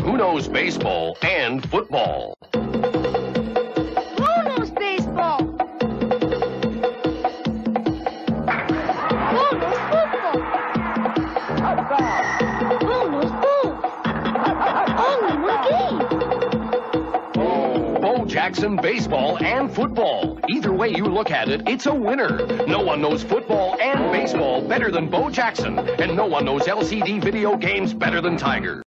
Who knows baseball and football? Who knows baseball? Who knows football? Who knows both? Only one game. Bo Jackson baseball and football. Either way you look at it, it's a winner. No one knows football and baseball better than Bo Jackson, and no one knows LCD video games better than Tiger.